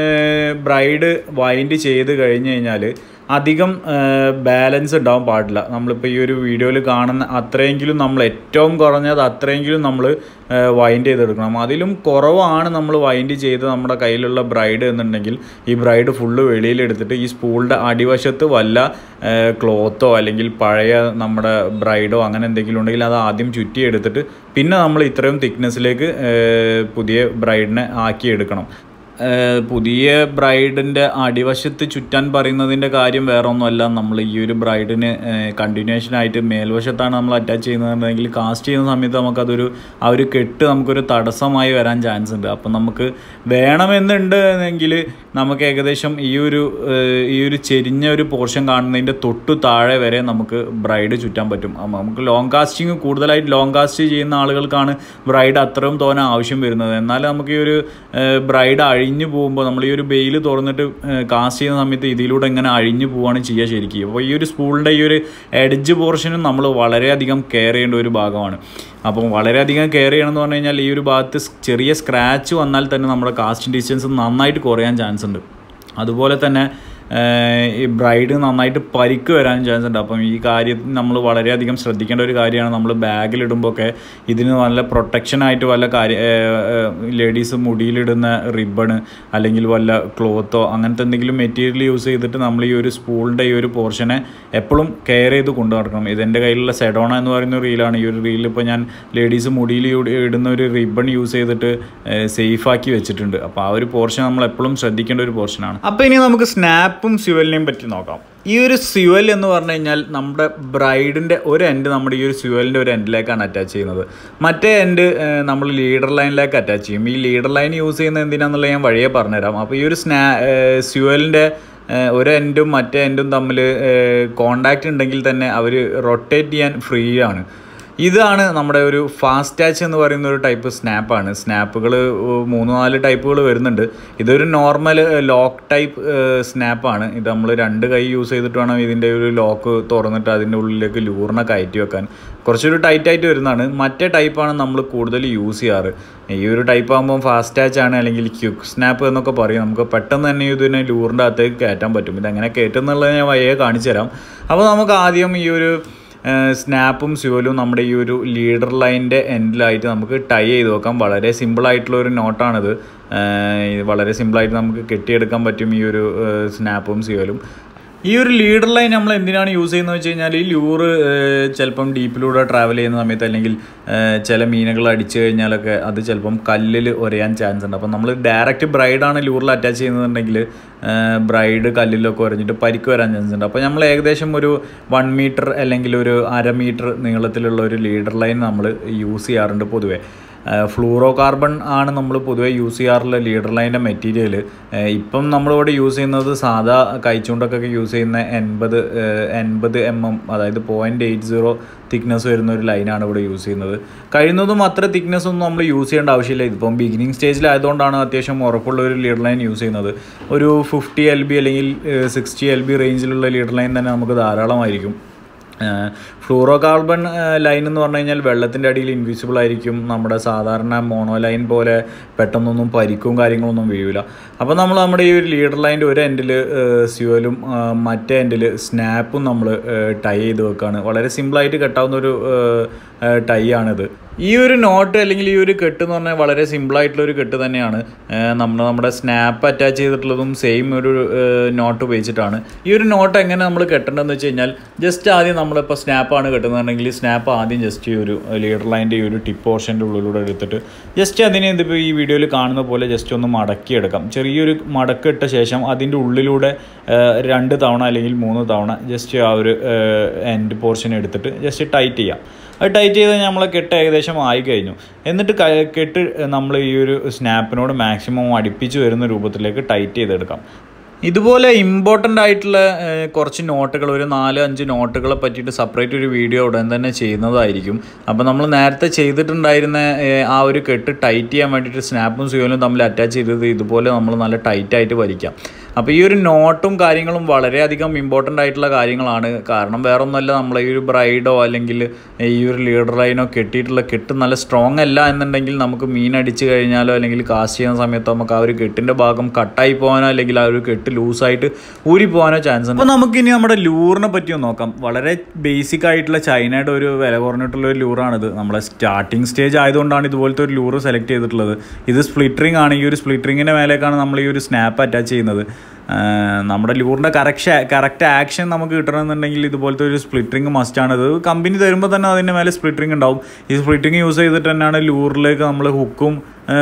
ബ്രൈഡ് വൈൻഡ് ചെയ്ത് കഴിഞ്ഞ് കഴിഞ്ഞാൽ അധികം ബാലൻസ് ഉണ്ടാവാൻ പാടില്ല. നമ്മളിപ്പോൾ ഈ ഒരു വീഡിയോയിൽ കാണുന്ന അത്രയെങ്കിലും നമ്മൾ ഏറ്റവും കുറഞ്ഞത് അത്രയെങ്കിലും നമ്മൾ വൈൻഡ് ചെയ്തെടുക്കണം. അതിലും കുറവാണ് നമ്മൾ വൈൻഡ് ചെയ്ത് നമ്മുടെ കയ്യിലുള്ള ബ്രൈഡ് എന്നുണ്ടെങ്കിൽ ഈ ബ്രൈഡ് ഫുള്ള് വെളിയിലെടുത്തിട്ട് ഈ സ്പൂളിൻ്റെ അടിവശത്ത് വല്ല ക്ലോത്തോ അല്ലെങ്കിൽ പഴയ നമ്മുടെ ബ്രൈഡോ അങ്ങനെ എന്തെങ്കിലും ഉണ്ടെങ്കിൽ അത് ആദ്യം ചുറ്റിയെടുത്തിട്ട് പിന്നെ നമ്മൾ ഇത്രയും തിക്നെസ്സിലേക്ക് പുതിയ ബ്രൈഡിനെ ആക്കിയെടുക്കണം. പുതിയ ബ്രൈഡിൻ്റെ അടിവശത്ത് ചുറ്റാൻ പറയുന്നതിൻ്റെ കാര്യം വേറെ ഒന്നുമല്ല. നമ്മൾ ഈ ഒരു ബ്രൈഡിന് കണ്ടിന്യൂഷനായിട്ട് മേൽവശത്താണ് നമ്മൾ അറ്റാച്ച് ചെയ്യുന്നതെങ്കിൽ കാസ്റ്റ് ചെയ്യുന്ന സമയത്ത് നമുക്കതൊരു ആ ഒരു കെട്ട് നമുക്കൊരു തടസ്സമായി വരാൻ ചാൻസ് ഉണ്ട്. അപ്പം നമുക്ക് വേണമെന്നുണ്ട് എങ്കിൽ നമുക്ക് ഏകദേശം ഈ ഒരു ചെരിഞ്ഞ ഒരു പോർഷൻ കാണുന്നതിൻ്റെ തൊട്ടു താഴെ വരെ നമുക്ക് ബ്രൈഡ് ചുറ്റാൻ പറ്റും. നമുക്ക് ലോങ് കാസ്റ്റിങ് കൂടുതലായിട്ട് ലോങ് കാസ്റ്റ് ചെയ്യുന്ന ആളുകൾക്കാണ് ബ്രൈഡ് അത്രയും തോന്നെ ആവശ്യം വരുന്നത്. എന്നാൽ നമുക്ക് ഈ ഒരു ബ്രൈഡ് അഴിഞ്ഞു പോകുമ്പോൾ നമ്മൾ ഈ ഒരു ബെയിൽ തുറന്നിട്ട് കാസ്റ്റ് ചെയ്യുന്ന സമയത്ത് ഇതിലൂടെ ഇങ്ങനെ അഴിഞ്ഞു പോവുകയാണ് ചെയ്യുക ശരിക്കും. അപ്പോൾ ഈ ഒരു സ്പൂളിൻ്റെ ഈ ഒരു എഡ്ജ് പോർഷനും നമ്മൾ വളരെയധികം കെയർ ചെയ്യേണ്ട ഒരു ഭാഗമാണ്. അപ്പം വളരെയധികം കെയർ ചെയ്യണമെന്ന് പറഞ്ഞു കഴിഞ്ഞാൽ ഈ ഒരു ഭാഗത്ത് ചെറിയ സ്ക്രാച്ച് വന്നാൽ തന്നെ നമ്മുടെ കാസ്റ്റിംഗ് ഡിസ്റ്റൻസ് നന്നായിട്ട് കുറയാൻ ചാൻസ് ഉണ്ട്. അതുപോലെ തന്നെ ഈ ബ്രൈഡ് നന്നായിട്ട് പരിക്ക് വരാനും ചാൻസ് ഉണ്ട്. അപ്പം ഈ കാര്യത്തിൽ നമ്മൾ വളരെയധികം ശ്രദ്ധിക്കേണ്ട ഒരു കാര്യമാണ്. നമ്മൾ ബാഗിലിടുമ്പോഴൊക്കെ ഇതിന് നല്ല പ്രൊട്ടക്ഷനായിട്ട് വല്ല ലേഡീസ് മുടിയിലിടുന്ന റിബണ് അല്ലെങ്കിൽ വല്ല ക്ലോത്തോ അങ്ങനത്തെ എന്തെങ്കിലും മെറ്റീരിയൽ യൂസ് ചെയ്തിട്ട് നമ്മൾ ഈ ഒരു സ്പൂളിൻ്റെ ഈ ഒരു പോർഷനെ എപ്പോഴും കെയർ ചെയ്ത് കൊണ്ടു നടക്കണം. ഇതെൻ്റെ കയ്യിലുള്ള സെഡോണ എന്ന് പറയുന്ന റീലാണ്. ഈ ഒരു റീലിൽ ഇപ്പോൾ ഞാൻ ലേഡീസ് മുടിയിൽ ഇടുന്ന ഒരു റിബൺ യൂസ് ചെയ്തിട്ട് സേഫാക്കി വെച്ചിട്ടുണ്ട്. അപ്പോൾ ആ ഒരു പോർഷൻ നമ്മൾ എപ്പോഴും ശ്രദ്ധിക്കേണ്ട ഒരു പോർഷനാണ്. അപ്പോൾ ഇനി നമുക്ക് സ്നാപ്പും സ്യുവലിനെയും പറ്റി നോക്കാം. ഈ ഒരു സ്യുവൽ എന്ന് പറഞ്ഞു കഴിഞ്ഞാൽ നമ്മുടെ ബ്രൈഡിൻ്റെ ഒരു എൻഡ് നമ്മുടെ ഈ ഒരു സ്യുവലിൻ്റെ ഒരു എൻഡിലേക്കാണ് അറ്റാച്ച് ചെയ്യുന്നത്. മറ്റേ എൻഡ് നമ്മൾ ലീഡർ ലൈനിലേക്ക് അറ്റാച്ച് ചെയ്യും. ഈ ലീഡർ ലൈൻ യൂസ് ചെയ്യുന്നത് എന്തിനാണെന്നുള്ളത് ഞാൻ വഴിയെ പറഞ്ഞുതരാം. അപ്പോൾ ഈ ഒരു സ്യുവലിൻ്റെ ഒരു എൻഡും മറ്റേ എൻഡും തമ്മിൽ കോണ്ടാക്റ്റ് ഉണ്ടെങ്കിൽ തന്നെ അവർ റൊട്ടേറ്റ് ചെയ്യാൻ ഫ്രീ ആണ്. ഇതാണ് നമ്മുടെ ഒരു ഫാസ്റ്റ് ടാച്ച് എന്ന് പറയുന്ന ഒരു ടൈപ്പ് സ്നാപ്പാണ്. സ്നാപ്പുകൾ 3-4 ടൈപ്പുകൾ വരുന്നുണ്ട്. ഇതൊരു നോർമൽ ലോക്ക് ടൈപ്പ് സ്നാപ്പാണ്. ഇത് നമ്മൾ 2 കൈ യൂസ് ചെയ്തിട്ട് വേണം ഇതിൻ്റെ ഒരു ലോക്ക് തുറന്നിട്ട് അതിൻ്റെ ഉള്ളിലേക്ക് ലൂറിനെ കയറ്റി വെക്കാൻ. കുറച്ചൊരു ടൈറ്റായിട്ട് വരുന്നതാണ്. മറ്റേ ടൈപ്പാണ് നമ്മൾ കൂടുതൽ യൂസ് ചെയ്യാറ്. ഈ ഒരു ടൈപ്പ് ആകുമ്പോൾ ഫാസ്റ്റ് ടാച്ച് ആണ് അല്ലെങ്കിൽ ക്വിക്ക് സ്നാപ്പ് എന്നൊക്കെ പറയും. നമുക്ക് പെട്ടെന്ന് തന്നെ ഇതിനെ ലൂറിൻ്റെ അകത്തേക്ക് കയറ്റാൻ പറ്റും. ഇതെങ്ങനെ കയറ്റുന്നുള്ളത് ഞാൻ വയ്യെ കാണിച്ചു തരാം. അപ്പോൾ നമുക്ക് ആദ്യം ഈ ഒരു സ്നാപ്പും സ്യുവലും നമ്മുടെ ഈ ഒരു ലീഡർ ലൈനിൻ്റെ എൻഡിലായിട്ട് നമുക്ക് ടൈ ചെയ്ത് വെക്കാം. വളരെ സിമ്പിളായിട്ടുള്ളൊരു നോട്ടാണിത്. വളരെ സിമ്പിളായിട്ട് നമുക്ക് കെട്ടിയെടുക്കാൻ പറ്റും ഈ ഒരു സ്നാപ്പും സ്യുവലും. ഈ ഒരു ലീഡർ ലൈൻ നമ്മൾ എന്തിനാണ് യൂസ് ചെയ്യുന്നത് വെച്ച് കഴിഞ്ഞാൽ ഈ ലൂറ് ചിലപ്പം ഡീപ്പിലൂടെ ട്രാവൽ ചെയ്യുന്ന സമയത്ത് അല്ലെങ്കിൽ ചില മീനുകൾ അടിച്ചു കഴിഞ്ഞാലൊക്കെ അത് ചിലപ്പം കല്ലിൽ ഉരയാൻ ചാൻസ് ഉണ്ട്. അപ്പം നമ്മൾ ഡയറക്റ്റ് ബ്രൈഡാണ് ലൂറിൽ അറ്റാച്ച് ചെയ്യുന്നുണ്ടെങ്കിൽ ബ്രൈഡ് കല്ലിലൊക്കെ ഉരഞ്ഞിട്ട് പരിക്ക് വരാൻ ചാൻസ് ഉണ്ട്. അപ്പോൾ നമ്മൾ ഏകദേശം ഒരു 1 മീറ്റർ അല്ലെങ്കിൽ ഒരു 1/2 മീറ്റർ നീളത്തിലുള്ള ഒരു ലീഡർ ലൈൻ നമ്മൾ യൂസ് ചെയ്യാറുണ്ട് പൊതുവേ. ഫ്ലൂറോ കാർബൺ ആണ് നമ്മൾ പൊതുവെ യൂസ് ചെയ്യാറുള്ള ലീഡർ ലൈൻ്റെ മെറ്റീരിയൽ. ഇപ്പം നമ്മളിവിടെ യൂസ് ചെയ്യുന്നത് സാധാ കൈച്ചൂണ്ടൊക്കെ യൂസ് ചെയ്യുന്ന 80 mm അതായത് 0.80 തിക്നെസ് വരുന്ന ഒരു ലൈനാണ് ഇവിടെ യൂസ് ചെയ്യുന്നത്. കഴിയുന്നതും അത്ര തിക്നെസ് ഒന്നും നമ്മൾ യൂസ് ചെയ്യേണ്ട ആവശ്യമില്ല. ഇതിപ്പം ബിഗിനിങ് സ്റ്റേജിലായതുകൊണ്ടാണ് അത്യാവശ്യം ഉറപ്പുള്ള ഒരു ലീഡർ ലൈൻ യൂസ് ചെയ്യുന്നത്. ഒരു 50 LB അല്ലെങ്കിൽ 60 LB റേഞ്ചിലുള്ള ലീഡർ ലൈൻ തന്നെ നമുക്ക് ധാരാളമായിരിക്കും. ഫ്ലൂറോ കാർബൺ ലൈൻ എന്ന് പറഞ്ഞു കഴിഞ്ഞാൽ വെള്ളത്തിൻ്റെ അടിയിൽ ഇൻവിസിബിൾ ആയിരിക്കും. നമ്മുടെ സാധാരണ മോണോ ലൈൻ പോലെ പെട്ടെന്നൊന്നും പരിക്കും കാര്യങ്ങളൊന്നും വീഴില്ല. അപ്പോൾ നമ്മൾ നമ്മുടെ ഈ ഒരു ലീഡർ ലൈൻ്റെ ഒരു എൻഡിൽ സ്യുവലും മറ്റേ എൻഡിൽ സ്നാപ്പും നമ്മൾ ടൈ ചെയ്ത് വെക്കുകയാണ്. വളരെ സിമ്പിളായിട്ട് കെട്ടാവുന്ന ഒരു ടൈ ആണിത്. ഈ ഒരു നോട്ട് അല്ലെങ്കിൽ ഈ ഒരു കെട്ട് എന്ന് പറഞ്ഞാൽ വളരെ സിമ്പിളായിട്ടുള്ളൊരു കെട്ട് തന്നെയാണ്. നമ്മുടെ സ്നാപ്പ് അറ്റാച്ച് ചെയ്തിട്ടുള്ളതും സെയിം ഒരു നോട്ട് ഉപയോഗിച്ചിട്ടാണ്. ഈ ഒരു നോട്ട് എങ്ങനെ നമ്മൾ കെട്ടേണ്ടതെന്ന് വെച്ച് കഴിഞ്ഞാൽ ജസ്റ്റ് ആദ്യം നമ്മളിപ്പോൾ സ്നാപ്പാണ് കെട്ടുന്നതെങ്കിൽ സ്നാപ്പ് ആദ്യം ജസ്റ്റ് ഈ ഒരു ലീഡർ ലൈൻ്റെ ഈ ഒരു ടിപ്പ് പോർഷൻ്റെ ഉള്ളിലൂടെ എടുത്തിട്ട് ജസ്റ്റ് അതിനെ ഇതിപ്പോൾ ഈ വീഡിയോയിൽ കാണുന്ന പോലെ ജസ്റ്റ് ഒന്ന് മടക്കിയെടുക്കാം. ചെറിയൊരു മടക്കിട്ട ശേഷം അതിൻ്റെ ഉള്ളിലൂടെ 2 തവണ അല്ലെങ്കിൽ 3 തവണ ജസ്റ്റ് ആ ഒരു എൻഡ് പോർഷൻ എടുത്തിട്ട് ജസ്റ്റ് ടൈറ്റ് ചെയ്യാം. അത് ടൈറ്റ് ചെയ്ത് നമ്മളെ കെട്ട് ഏകദേശം ആയി കഴിഞ്ഞു. എന്നിട്ട് കെട്ട് നമ്മൾ ഈ ഒരു സ്നാപ്പിനോട് മാക്സിമം അടുപ്പിച്ച് വരുന്ന രൂപത്തിലേക്ക് ടൈറ്റ് ചെയ്തെടുക്കാം. ഇതുപോലെ ഇമ്പോർട്ടൻ്റ് ആയിട്ടുള്ള കുറച്ച് നോട്ടുകൾ, ഒരു 4-5 നോട്ടുകളെ പറ്റിയിട്ട് സെപ്പറേറ്റ് ഒരു വീഡിയോ ഉടൻ തന്നെ ചെയ്യുന്നതായിരിക്കും. അപ്പോൾ നമ്മൾ നേരത്തെ ചെയ്തിട്ടുണ്ടായിരുന്ന ആ ഒരു കെട്ട് ടൈറ്റ് ചെയ്യാൻ വേണ്ടിയിട്ട് സ്നാപ്പും സ്യൂലും തമ്മിൽ അറ്റാച്ച് ചെയ്തത് ഇതുപോലെ നമ്മൾ നല്ല ടൈറ്റായിട്ട് വലിക്കാം. അപ്പോൾ ഈ ഒരു നോട്ടും കാര്യങ്ങളും വളരെയധികം ഇമ്പോർട്ടൻ്റ് ആയിട്ടുള്ള കാര്യങ്ങളാണ്. കാരണം വേറെ ഒന്നുമല്ല, നമ്മൾ ഈ ഒരു ബ്രൈഡോ അല്ലെങ്കിൽ ഈ ഒരു ലീഡർ ലൈനോ കെട്ടിയിട്ടുള്ള കെട്ട് നല്ല സ്ട്രോങ് അല്ല എന്നുണ്ടെങ്കിൽ നമുക്ക് മീൻ അടിച്ച് കഴിഞ്ഞാലോ അല്ലെങ്കിൽ കാസ്റ്റ് ചെയ്യുന്ന സമയത്ത് നമുക്ക് ആ ഒരു കെട്ടിൻ്റെ ഭാഗം കട്ടായി പോകാനോ അല്ലെങ്കിൽ ആ ഒരു കെട്ട് ലൂസായിട്ട് ഊരി പോകാനോ ചാൻസ് ഉണ്ട്. അപ്പോൾ നമുക്കിനി നമ്മുടെ ലൂറിനെ പറ്റി ഒന്ന് നോക്കാം. വളരെ ബേസിക് ആയിട്ടുള്ള ചൈനയുടെ ഒരു വില കുറഞ്ഞിട്ടുള്ള ഒരു ലൂറാണിത്. നമ്മളെ സ്റ്റാർട്ടിങ് സ്റ്റേജ് ആയതുകൊണ്ടാണ് ഇതുപോലത്തെ ഒരു ലൂറ് സെലക്ട് ചെയ്തിട്ടുള്ളത്. ഇത് സ്പ്ലിറ്ററിംഗ് ആണ്. ഈ ഒരു സ്പ്ലിറ്ററിങ്ങിൻ്റെ മേലേക്കാണ് നമ്മൾ ഈ ഒരു സ്നാപ്പ് അറ്റാച്ച് ചെയ്യുന്നത്. നമ്മുടെ ലൂറിൻ്റെ കറക്റ്റ് ആക്ഷൻ നമുക്ക് കിട്ടണമെന്നുണ്ടെങ്കിൽ ഇതുപോലത്തെ ഒരു സ്പ്ലിറ്ററിങ് മസ്റ്റാണ്. ഇത് കമ്പനി തരുമ്പോൾ തന്നെ അതിൻ്റെ മേലെ സ്പ്ലിറ്ററിങ് ഉണ്ടാവും. ഈ സ്പ്ലിറ്ററിങ് യൂസ് ചെയ്തിട്ട് തന്നെയാണ് ലൂറിലേക്ക് നമ്മൾ ഹുക്കും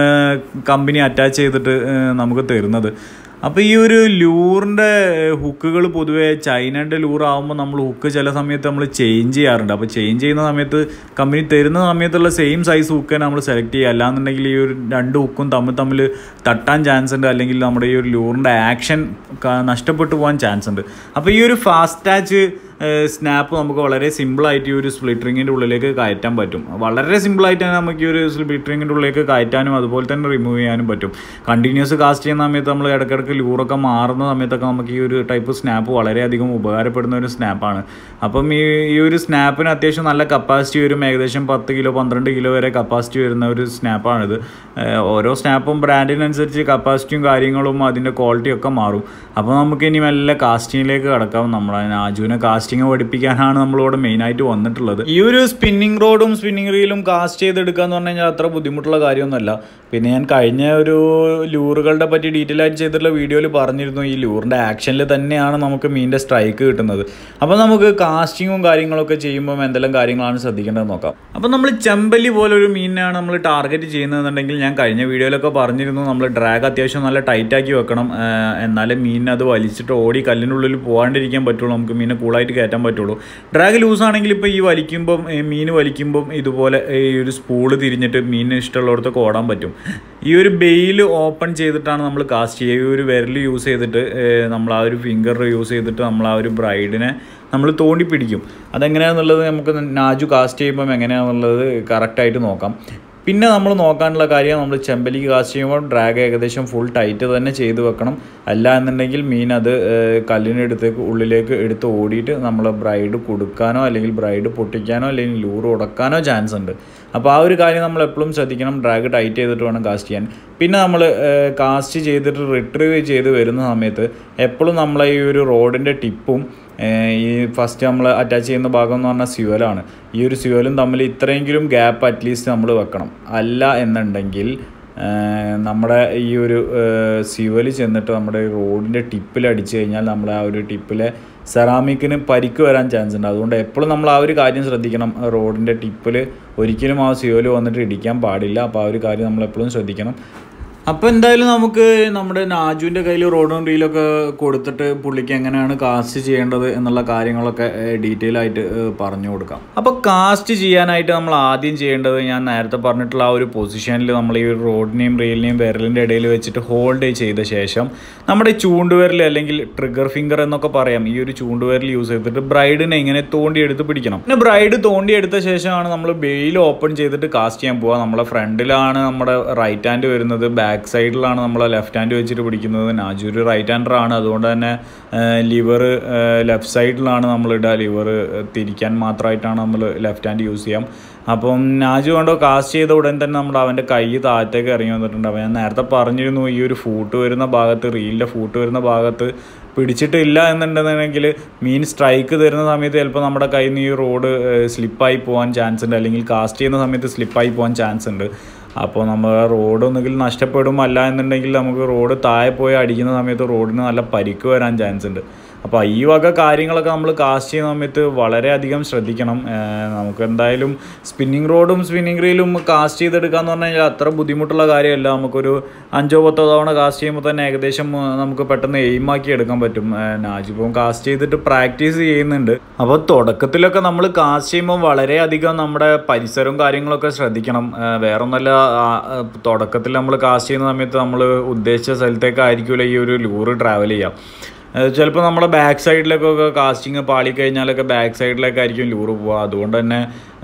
കമ്പനി അറ്റാച്ച് ചെയ്തിട്ട് നമുക്ക് തരുന്നത്. അപ്പോൾ ഈ ഒരു ലൂറിൻ്റെ ഹുക്കുകൾ പൊതുവേ ചൈനയുടെ ലൂറാകുമ്പോൾ നമ്മൾ ഹുക്ക് ചില സമയത്ത് നമ്മൾ ചേഞ്ച് ചെയ്യാറുണ്ട്. അപ്പോൾ ചേഞ്ച് ചെയ്യുന്ന സമയത്ത് കമ്പനി തരുന്ന സമയത്തുള്ള സെയിം സൈസ് ഹുക്ക് നമ്മൾ സെലക്ട് ചെയ്യുക. അല്ലാന്നുണ്ടെങ്കിൽ ഈ ഒരു 2 ഹുക്കും തമ്മിൽ തട്ടാൻ ചാൻസ് ഉണ്ട്, അല്ലെങ്കിൽ നമ്മുടെ ഈ ഒരു ലൂറിൻ്റെ ആക്ഷൻ നഷ്ടപ്പെട്ടു പോകാൻ ചാൻസ് ഉണ്ട്. അപ്പോൾ ഈ ഒരു ഫാസ്റ്റ് ടാച്ച് സ്നാപ്പ് നമുക്ക് വളരെ സിമ്പിളായിട്ട് ഈ ഒരു സ്പ്ലിറ്ററിങ്ങിൻ്റെ ഉള്ളിലേക്ക് കയറ്റാൻ പറ്റും. വളരെ സിമ്പിളായിട്ട് തന്നെ നമുക്ക് ഈ ഒരു സ്പ്ലിറ്ററിങ്ങിൻ്റെ ഉള്ളിലേക്ക് കയറ്റാനും അതുപോലെ തന്നെ റിമൂവ് ചെയ്യാനും പറ്റും. കണ്ടിന്യൂസ് കാസ്റ്റ് ചെയ്യുന്ന സമയത്ത് നമ്മൾ ഇടയ്ക്കിടയ്ക്ക് ലൂറൊക്കെ മാറുന്ന സമയത്തൊക്കെ നമുക്ക് ഈ ഒരു ടൈപ്പ് സ്നാപ്പ് വളരെയധികം ഉപകാരപ്പെടുന്ന ഒരു സ്നാപ്പാണ്. അപ്പം ഈ ഒരു സ്നാപ്പിന് അത്യാവശ്യം നല്ല കപ്പാസിറ്റി വരും. ഏകദേശം 10 കിലോ 12 കിലോ വരെ കപ്പാസിറ്റി വരുന്ന ഒരു സ്നാപ്പാണിത്. ഓരോ സ്നാപ്പും ബ്രാൻഡിനനുസരിച്ച് കപ്പാസിറ്റിയും കാര്യങ്ങളും അതിൻ്റെ ക്വാളിറ്റിയും ഒക്കെ മാറും. അപ്പോൾ നമുക്ക് ഇനി നല്ല കാസ്റ്റിങ്ങിലേക്ക് കടക്കാം. നമ്മളെ നാജുവിനെ കാസ്റ്റിംഗ് പഠിപ്പിക്കാനാണ് നമ്മളിവിടെ മെയിനായിട്ട് വന്നിട്ടുള്ളത്. ഈ ഒരു സ്പിന്നിങ് റോഡും സ്പിന്നിങ് റീലും കാസ്റ്റ് ചെയ്തെടുക്കുക എന്ന് പറഞ്ഞു കഴിഞ്ഞാൽ അത്ര ബുദ്ധിമുട്ടുള്ള കാര്യമൊന്നുമല്ല. പിന്നെ ഞാൻ കഴിഞ്ഞ ഒരു ലൂറുകളുടെ പറ്റി ഡീറ്റെയിൽ ആയിട്ട് ചെയ്തിട്ടുള്ള വീഡിയോയിൽ പറഞ്ഞിരുന്നു, ഈ ലൂറിൻ്റെ ആക്ഷനിൽ തന്നെയാണ് നമുക്ക് മീനിൻ്റെ സ്ട്രൈക്ക് കിട്ടുന്നത്. അപ്പോൾ നമുക്ക് കാസ്റ്റിങ്ങും കാര്യങ്ങളൊക്കെ ചെയ്യുമ്പോൾ എന്തെല്ലാം കാര്യങ്ങളാണ് ശ്രദ്ധിക്കേണ്ടതെന്ന് നോക്കാം. അപ്പോൾ നമ്മൾ ചെമ്പല്ലി പോലൊരു മീനിനാണ് നമ്മൾ ടാർഗറ്റ് ചെയ്യുന്നതെന്നുണ്ടെങ്കിൽ ഞാൻ കഴിഞ്ഞ വീഡിയോയിലൊക്കെ പറഞ്ഞിരുന്നു, നമ്മൾ ഡ്രാഗ് അത്യാവശ്യം നല്ല ടൈറ്റാക്കി വെക്കണം. എന്നാലേ മീനിനെ അത് വലിച്ചിട്ട് ഓടി കല്ലിനുള്ളിൽ പോകാണ്ടിരിക്കാൻ പറ്റുള്ളൂ, നമുക്ക് മീനെ കൂളായിട്ട് കയറ്റാൻ പറ്റുള്ളൂ. ഡ്രാഗ് ലൂസാണെങ്കിൽ ഇപ്പോൾ ഈ മീൻ വലിക്കുമ്പം ഇതുപോലെ ഈ ഒരു സ്പൂള് തിരിഞ്ഞിട്ട് മീനിന് ഇഷ്ടമുള്ളിടത്തൊക്കെ ഓടാൻ പറ്റും. ഈ ഒരു ബെയിൽ ഓപ്പൺ ചെയ്തിട്ടാണ് നമ്മൾ കാസ്റ്റ് ചെയ്യുക. ഈ ഒരു വിരൽ യൂസ് ചെയ്തിട്ട് നമ്മൾ ആ ഒരു ഫിംഗർ യൂസ് ചെയ്തിട്ട് നമ്മൾ ആ ഒരു ബ്രൈഡിനെ നമ്മൾ തോണ്ടി പിടിക്കും. അതെങ്ങനെയാണെന്നുള്ളത് നമുക്ക് നാജു കാസ്റ്റ് ചെയ്യുമ്പം എങ്ങനെയാണെന്നുള്ളത് കറക്റ്റായിട്ട് നോക്കാം. പിന്നെ നമ്മൾ നോക്കാനുള്ള കാര്യം, നമ്മൾ ചെമ്പല്ലിക്ക് കാസ്റ്റ് ചെയ്യുമ്പോൾ ഡ്രാഗ് ഏകദേശം ഫുൾ ടൈറ്റ് തന്നെ ചെയ്ത് വെക്കണം. അല്ല എന്നുണ്ടെങ്കിൽ മീൻ അത് കല്ലിനടുത്തേക്ക് ഉള്ളിലേക്ക് എടുത്ത് ഓടിയിട്ട് നമ്മൾ ബ്രൈഡ് കൊടുക്കാനോ അല്ലെങ്കിൽ ബ്രൈഡ് പൊട്ടിക്കാനോ അല്ലെങ്കിൽ ലൂറ് ഉടക്കാനോ ചാൻസ് ഉണ്ട്. അപ്പോൾ ആ ഒരു കാര്യം നമ്മൾ എപ്പോഴും ശ്രദ്ധിക്കണം. ഡ്രാഗ് ടൈറ്റ് ചെയ്തിട്ട് വേണം കാസ്റ്റ് ചെയ്യാൻ. പിന്നെ നമ്മൾ കാസ്റ്റ് ചെയ്തിട്ട് റിട്രീവ് ചെയ്ത് വരുന്ന സമയത്ത് എപ്പോഴും നമ്മളെ ഈ ഒരു റോഡിൻ്റെ ടിപ്പും ഈ ഫസ്റ്റ് നമ്മൾ അറ്റാച്ച് ചെയ്യുന്ന ഭാഗം എന്ന് പറഞ്ഞാൽ സ്യൂവലാണ്. ഈ ഒരു സ്യൂവലും തമ്മിൽ ഇത്രയെങ്കിലും ഗ്യാപ്പ് അറ്റ്ലീസ്റ്റ് നമ്മൾ വെക്കണം. അല്ല എന്നുണ്ടെങ്കിൽ നമ്മുടെ ഈ ഒരു സ്യൂവല് ചെന്നിട്ട് നമ്മുടെ റോഡിൻ്റെ ടിപ്പിൽ അടിച്ചു കഴിഞ്ഞാൽ നമ്മൾ ആ ഒരു ടിപ്പിലെ സെറാമിക്കിന് പരിക്ക് വരാൻ ചാൻസ് ഉണ്ട്. അതുകൊണ്ട് എപ്പോഴും നമ്മൾ ആ ഒരു കാര്യം ശ്രദ്ധിക്കണം. റോഡിൻ്റെ ടിപ്പിൽ ഒരിക്കലും ആ സ്യൂവല് വന്നിട്ട് ഇടിക്കാൻ പാടില്ല. അപ്പോൾ ആ ഒരു കാര്യം നമ്മൾ എപ്പോഴും ശ്രദ്ധിക്കണം. അപ്പോൾ എന്തായാലും നമുക്ക് നമ്മുടെ നാജുവിൻ്റെ കയ്യിൽ റോഡും റീലൊക്കെ കൊടുത്തിട്ട് പുള്ളിക്ക് എങ്ങനെയാണ് കാസ്റ്റ് ചെയ്യേണ്ടത് എന്നുള്ള കാര്യങ്ങളൊക്കെ ഡീറ്റെയിൽ ആയിട്ട് പറഞ്ഞു കൊടുക്കാം. അപ്പോൾ കാസ്റ്റ് ചെയ്യാനായിട്ട് നമ്മൾ ആദ്യം ചെയ്യേണ്ടത്, ഞാൻ നേരത്തെ പറഞ്ഞിട്ടുള്ള ആ ഒരു പൊസിഷനിൽ നമ്മൾ ഈ ഒരു റോഡിനെയും റീലിനെയും വിരലിൻ്റെ ഇടയിൽ വെച്ചിട്ട് ഹോൾഡ് ചെയ്ത ശേഷം നമ്മുടെ ചൂണ്ടുവിരൽ അല്ലെങ്കിൽ ട്രിഗർ ഫിംഗർ എന്നൊക്കെ പറയാം, ഈ ഒരു ചൂണ്ടുവിരൽ യൂസ് ചെയ്തിട്ട് ബ്രൈഡിനെ ഇങ്ങനെ തോണ്ടിയെടുത്ത് പിടിക്കണം. പിന്നെ ബ്രൈഡ് തോണ്ടിയെടുത്ത ശേഷമാണ് നമ്മൾ ബെയിൽ ഓപ്പൺ ചെയ്തിട്ട് കാസ്റ്റ് ചെയ്യാൻ പോവുക. നമ്മളെ ഫ്രണ്ടിലാണ് നമ്മുടെ റൈറ്റ് ഹാൻഡ് വരുന്നത്, ബാക്ക് സൈഡിലാണ് നമ്മൾ ലെഫ്റ്റ് ഹാൻഡ് വെച്ചിട്ട് പിടിക്കുന്നത്. നാജു ഒരു റൈറ്റ് ഹാൻഡറാണ്, അതുകൊണ്ട് തന്നെ ലിവർ ലെഫ്റ്റ് സൈഡിലാണ് നമ്മളിടുക. ലിവർ തിരിക്കാൻ മാത്രമായിട്ടാണ് നമ്മൾ ലെഫ്റ്റ് ഹാൻഡ് യൂസ് ചെയ്യാം. അപ്പം നാജു കണ്ടോ കാസ്റ്റ് ചെയ്ത ഉടൻ തന്നെ അവൻ്റെ കൈ താഴത്തേക്ക് ഇറങ്ങി വന്നിട്ടുണ്ട്. അപ്പോൾ ഞാൻ നേരത്തെ പറഞ്ഞിരുന്നു ഈ ഒരു ഫൂട്ട് വരുന്ന ഭാഗത്ത്, റീലിൻ്റെ ഫൂട്ട് വരുന്ന ഭാഗത്ത് പിടിച്ചിട്ടില്ല എന്നുണ്ടെന്നുണ്ടെങ്കിൽ മീൻ സ്ട്രൈക്ക് തരുന്ന സമയത്ത് ചിലപ്പോൾ നമ്മുടെ കയ്യിൽ നിന്ന് ഈ റോഡ് സ്ലിപ്പായി പോകാൻ ചാൻസ് ഉണ്ട്, അല്ലെങ്കിൽ കാസ്റ്റ് ചെയ്യുന്ന സമയത്ത് സ്ലിപ്പായി പോകാൻ ചാൻസ് ഉണ്ട്. അപ്പോൾ നമ്മൾ റോഡ് ഒന്നുകിൽ നഷ്ടപ്പെടും, അല്ല എന്നുണ്ടെങ്കിൽ നമുക്ക് റോഡ് താഴെ പോയി അടിക്കുന്ന സമയത്ത് റോഡിന് നല്ല പരിക്ക് വരാൻ ചാൻസ് ഉണ്ട്. അപ്പോൾ ഈ വക കാര്യങ്ങളൊക്കെ നമ്മൾ കാസ്റ്റ് ചെയ്യുന്ന സമയത്ത് വളരെയധികം ശ്രദ്ധിക്കണം. നമുക്ക് എന്തായാലും സ്പിന്നിങ് റോഡും സ്പിന്നിങ് റീലും കാസ്റ്റ് ചെയ്തെടുക്കുക എന്ന് പറഞ്ഞു കഴിഞ്ഞാൽ അത്ര ബുദ്ധിമുട്ടുള്ള കാര്യമല്ല. നമുക്കൊരു 5-10 തവണ കാസ്റ്റ് ചെയ്യുമ്പോൾ തന്നെ ഏകദേശം നമുക്ക് പെട്ടെന്ന് എയിമാക്കി എടുക്കാൻ പറ്റും. നാജിപ്പം കാസ്റ്റ് ചെയ്തിട്ട് പ്രാക്ടീസ് ചെയ്യുന്നുണ്ട്. അപ്പോൾ തുടക്കത്തിലൊക്കെ നമ്മൾ കാസ്റ്റ് ചെയ്യുമ്പോൾ വളരെയധികം നമ്മുടെ പരിസരവും കാര്യങ്ങളൊക്കെ ശ്രദ്ധിക്കണം. വേറൊന്നല്ല, തുടക്കത്തിൽ നമ്മൾ കാസ്റ്റ് ചെയ്യുന്ന സമയത്ത് നമ്മൾ ഉദ്ദേശിച്ച സ്ഥലത്തേക്കായിരിക്കില്ല ഈ ഒരു ലൂറ് ട്രാവൽ ചെയ്യുക. ചിലപ്പോൾ നമ്മുടെ ബാക്ക് സൈഡിലേക്കൊക്കെ കാസ്റ്റിങ് പാളിക്കഴിഞ്ഞാലൊക്കെ ബാക്ക് സൈഡിലേക്കായിരിക്കും ലൂറ് പോവുക. അതുകൊണ്ട് തന്നെ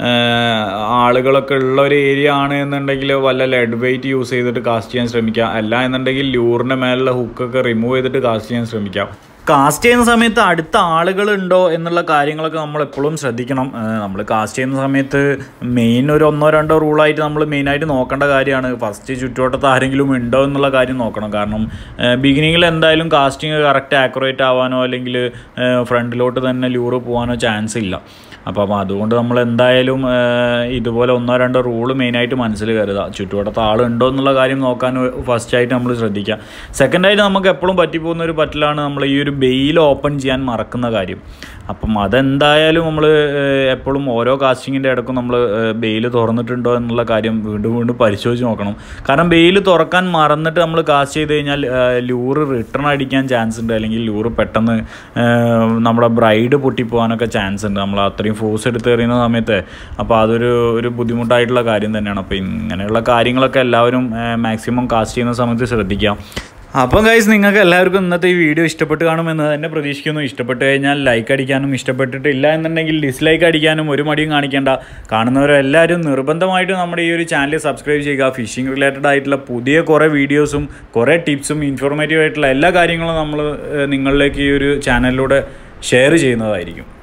ആളുകളൊക്കെ ഉള്ള ഒരു ഏരിയ ആണ് എന്നുണ്ടെങ്കിൽ വല്ല ലെഡ് വെയിറ്റ് യൂസ് ചെയ്തിട്ട് കാസ്റ്റ് ചെയ്യാൻ ശ്രമിക്കുക. അല്ല എന്നുണ്ടെങ്കിൽ ലൂറിൻ്റെ മേലുള്ള ഹുക്കൊക്കെ റിമൂവ് ചെയ്തിട്ട് കാസ്റ്റ് ചെയ്യാൻ ശ്രമിക്കാം. കാസ്റ്റ് ചെയ്യുന്ന സമയത്ത് അടുത്ത ആളുകളുണ്ടോ എന്നുള്ള കാര്യങ്ങളൊക്കെ നമ്മൾ എപ്പോഴും ശ്രദ്ധിക്കണം. നമ്മൾ കാസ്റ്റ് ചെയ്യുന്ന സമയത്ത് മെയിൻ ഒരു 1-2 റൂളായിട്ട് നമ്മൾ മെയിനായിട്ട് നോക്കേണ്ട കാര്യമാണ് ഫസ്റ്റ് ചുറ്റുവട്ടത്ത് ആരെങ്കിലും ഉണ്ടോ എന്നുള്ള കാര്യം നോക്കണം. കാരണം ബിഗിനിങ്ങിൽ എന്തായാലും കാസ്റ്റിംഗ് കറക്റ്റ് ആക്യുറേറ്റ് ആവാനോ അല്ലെങ്കിൽ ഫ്രണ്ടിലോട്ട് തന്നെ ലൂറ് പോകാനോ ചാൻസ് ഇല്ല. അപ്പം അതുകൊണ്ട് നമ്മൾ എന്തായാലും ഇതുപോലെ 1-2 റൂള് മെയിനായിട്ട് മനസ്സിൽ കരുതുക. ചുറ്റുവട്ടത്ത് ആളുണ്ടോ എന്നുള്ള കാര്യം നോക്കാൻ ഫസ്റ്റായിട്ട് നമ്മൾ ശ്രദ്ധിക്കുക. സെക്കൻഡായിട്ട് നമുക്ക് എപ്പോഴും പറ്റിപ്പോകുന്ന ഒരു പറ്റിലാണ് നമ്മൾ ഈ ഒരു ബെയിൽ ഓപ്പൺ ചെയ്യാൻ മറക്കുന്ന കാര്യം. അപ്പം അതെന്തായാലും നമ്മൾ എപ്പോഴും ഓരോ കാസ്റ്റിങ്ങിൻ്റെ ഇടയ്ക്കും നമ്മൾ ബെയിൽ തുറന്നിട്ടുണ്ടോ എന്നുള്ള കാര്യം വീണ്ടും പരിശോധിച്ച് നോക്കണം. കാരണം ബെയിൽ തുറക്കാൻ മറന്നിട്ട് നമ്മൾ കാസ്റ്റ് ചെയ്ത് കഴിഞ്ഞാൽ ലൂറ് റിട്ടേൺ അടിക്കാൻ ചാൻസ് ഉണ്ട്, അല്ലെങ്കിൽ ലൂറ് പെട്ടെന്ന് നമ്മുടെ ബ്രൈഡ് പൊട്ടിപ്പോകാനൊക്കെ ചാൻസ് ഉണ്ട് നമ്മൾ അത്രയും ഫോഴ്സ് എടുത്ത് എറിയുന്ന സമയത്ത്. അപ്പോൾ അതൊരു ബുദ്ധിമുട്ടായിട്ടുള്ള കാര്യം തന്നെയാണ്. അപ്പോൾ ഇങ്ങനെയുള്ള കാര്യങ്ങളൊക്കെ എല്ലാവരും മാക്സിമം കാസ്റ്റ് ചെയ്യുന്ന സമയത്ത് ശ്രദ്ധിക്കാം. അപ്പം ഗൈസ്, നിങ്ങൾക്ക് എല്ലാവർക്കും ഇന്നത്തെ ഈ വീഡിയോ ഇഷ്ടപ്പെട്ട് കാണുമെന്ന് തന്നെ പ്രതീക്ഷിക്കുന്നു. ഇഷ്ടപ്പെട്ട് കഴിഞ്ഞാൽ ലൈക്ക് അടിക്കാനും, ഇഷ്ടപ്പെട്ടിട്ടില്ല എന്നുണ്ടെങ്കിൽ ഡിസ്ലൈക്ക് അടിക്കാനും ഒരു മടിയും കാണിക്കേണ്ട. കാണുന്നവരെല്ലാവരും നിർബന്ധമായിട്ടും നമ്മുടെ ഈ ഒരു ചാനൽ സബ്സ്ക്രൈബ് ചെയ്യുക. ഫിഷിംഗ് റിലേറ്റഡ് ആയിട്ടുള്ള പുതിയ കുറേ വീഡിയോസും കുറേ ടിപ്സും ഇൻഫോർമേറ്റീവ് ആയിട്ടുള്ള എല്ലാ കാര്യങ്ങളും നമ്മൾ നിങ്ങളിലേക്ക് ഈ ഒരു ചാനലിലൂടെ ഷെയർ ചെയ്യുന്നതായിരിക്കും.